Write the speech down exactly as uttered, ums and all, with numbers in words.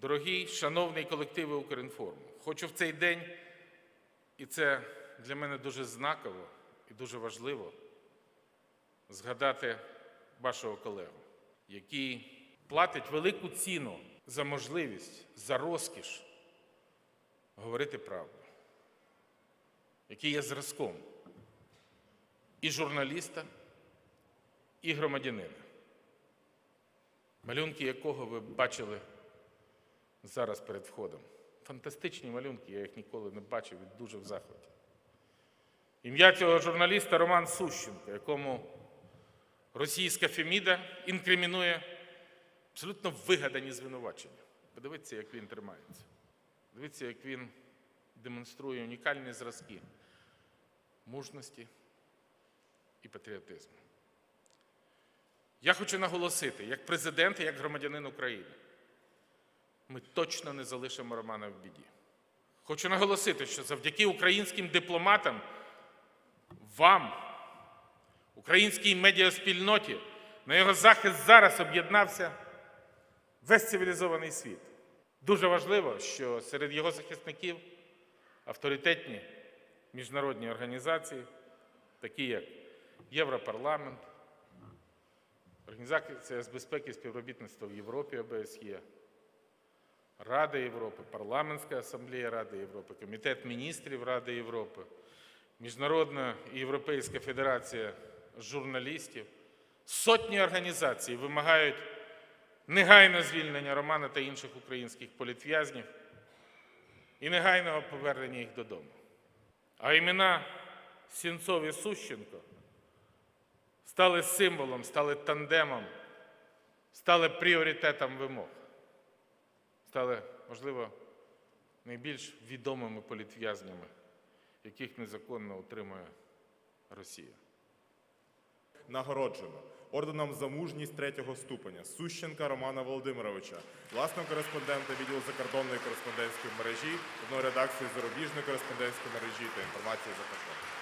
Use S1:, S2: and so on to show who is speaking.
S1: Дорогий, шановний колективи Укрінформу, хочу в цей день, і це для мене дуже знаково і дуже важливо, згадати вашого колегу, який платить велику ціну за можливість, за розкіш говорити правду, який є зразком і журналіста, і громадянина, малюнки якого ви бачили зараз перед входом. Фантастичні малюнки, я їх ніколи не бачив і дуже в захваті. Ім'я цього журналіста – Роман Сущенко, якому російська Феміда інкримінує абсолютно вигадані звинувачення. Подивіться, як він тримається. Подивіться, як він демонструє унікальні зразки мужності і патріотизму. Я хочу наголосити, як президент і як громадянин України, ми точно не залишимо Романа в біді. Хочу наголосити, що завдяки українським дипломатам, вам, українській медіаспільноті, на його захист зараз об'єднався весь цивілізований світ. Дуже важливо, що серед його захисників авторитетні міжнародні організації, такі як Європарламент, Організація з безпеки і співробітництва в Європі О Б С Є, Рада Європи, Парламентська асамблея Ради Європи, Комітет міністрів Ради Європи, Міжнародна і Європейська федерація журналістів. Сотні організацій вимагають негайного звільнення Романа та інших українських політв'язнів і негайного повернення їх додому. А імена Сенцов і Сущенко стали символом, стали тандемом, стали пріоритетом вимог, стали, можливо, найбільш відомими політв'язнями, яких незаконно утримує Росія.
S2: Нагороджено орденом за мужність третього ступеня Сущенка Романа Володимировича, власного кореспондента відділу закордонної кореспондентської мережі, одної редакції зарубіжної кореспондентської мережі та інформації за кордоном.